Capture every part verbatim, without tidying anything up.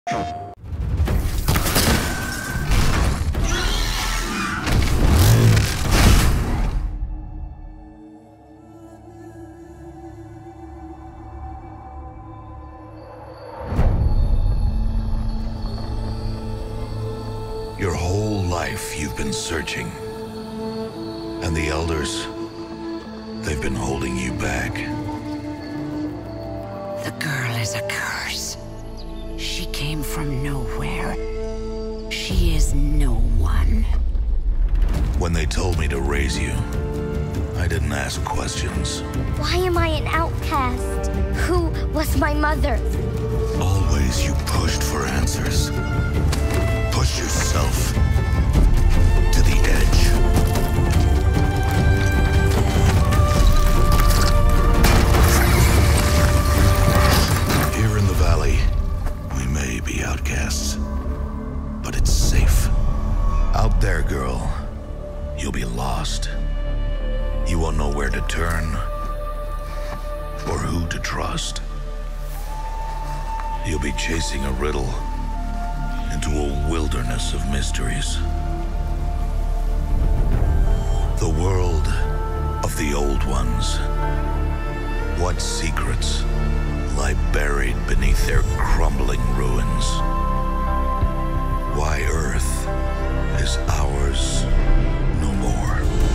Your whole life you've been searching. And the elders, they've been holding you back. The girl is a curse. She came from nowhere. She is no one. When they told me to raise you, I didn't ask questions. Why am I an outcast? Who was my mother? Always you pushed for answers. Push yourself to the edge. Here in the valley, we may be outcasts, but it's safe. Out there, girl, you'll be lost. You won't know where to turn or who to trust. You'll be chasing a riddle into a wilderness of mysteries. The world of the old ones. What secrets lie buried beneath their crumbling ruins? Why Earth is ours no more.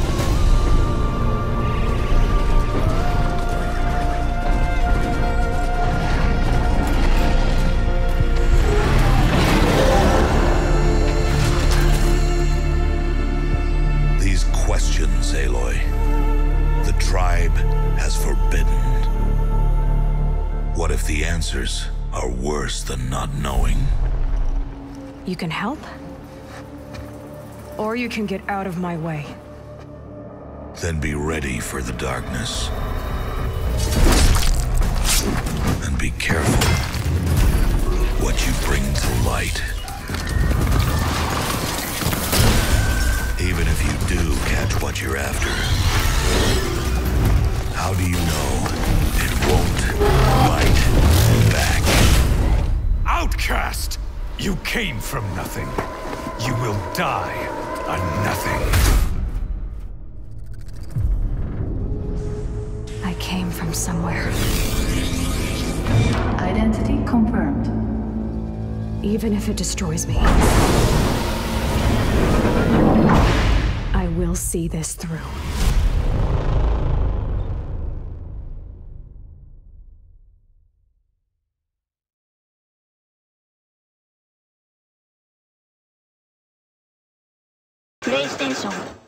Questions, Aloy. The tribe has forbidden. What if the answers are worse than not knowing? You can help, or you can get out of my way. Then be ready for the darkness. And be careful what you bring to light. Even if you do catch what you're after, how do you know it won't bite back? Outcast! You came from nothing. You will die a nothing. I came from somewhere. Identity confirmed. Even if it destroys me, I will see this through. PlayStation